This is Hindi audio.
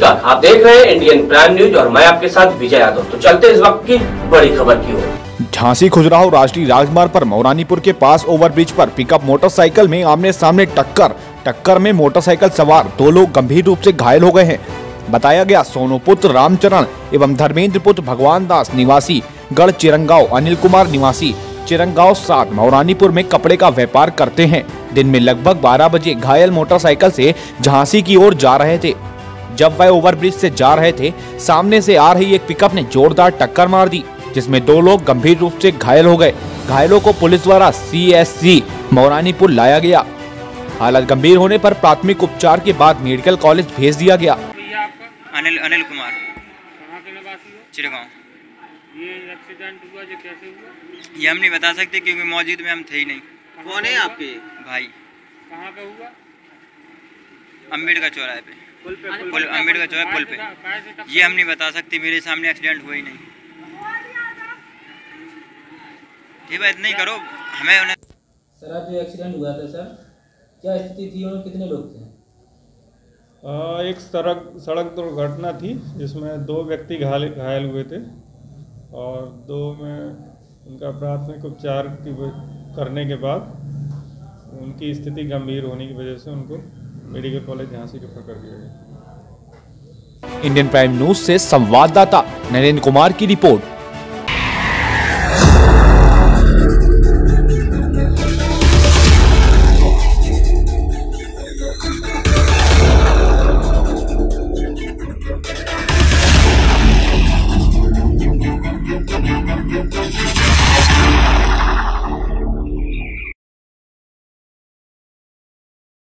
नमस्कार, आप देख रहे हैं इंडियन प्राइम न्यूज और मैं आपके साथ विजय यादव। तो चलते हैं इस वक्त की बड़ी खबर की ओर। झांसी खजुराहो राष्ट्रीय राजमार्ग पर मौरानीपुर के पास ओवरब्रिज पर पिकअप मोटरसाइकिल में आमने सामने टक्कर में मोटरसाइकिल सवार 2 लोग गंभीर रूप से घायल हो गए हैं। बताया गया सोनू पुत्र रामचरण एवं धर्मेंद्र पुत्र भगवान दास निवासी गढ़ चिरंगांव, अनिल कुमार निवासी चिरंगांव 7 मौरानीपुर में कपड़े का व्यापार करते हैं। दिन में लगभग 12 बजे घायल मोटरसाइकिल से झांसी की ओर जा रहे थे। जब वह ओवरब्रिज से जा रहे थे, सामने से आ रही एक पिकअप ने जोरदार टक्कर मार दी, जिसमें 2 लोग गंभीर रूप से घायल हो गए। घायलों को पुलिस द्वारा CSC मौरानीपुर लाया गया। हालत गंभीर होने पर प्राथमिक उपचार के बाद मेडिकल कॉलेज भेज दिया गया। अनिल कुमार। कहाँ के निवासी हो? चिरगांव। ये एक्सीडेंट हुआ, ये कैसे हुआ? ये हम नहीं बता सकते क्योंकि मौजूद में हम थे ही नहीं। कौन है आपके भाई? कहाँ पे हुआ? अम्बेडकर चौराहे पे, अम्बेडकर चौराहे पुल पे। ये हम नहीं बता सकते, मेरे सामने एक्सीडेंट हुआ ही नहीं। ये बात नहीं करो हमें उन्हें। सर आज जो एक्सीडेंट हुआ था सर, क्या स्थिति थी और कितने लोग थे? एक सड़क दुर्घटना थी जिसमें 2 व्यक्ति घायल हुए थे और 2 में उनका प्राथमिक उपचार करने के बाद उनकी स्थिति गंभीर होने की वजह से उनको मेडिकल कॉलेज झांसी रेफर कर दिया गया। इंडियन प्राइम न्यूज से संवाददाता नरेंद्र कुमार की रिपोर्ट।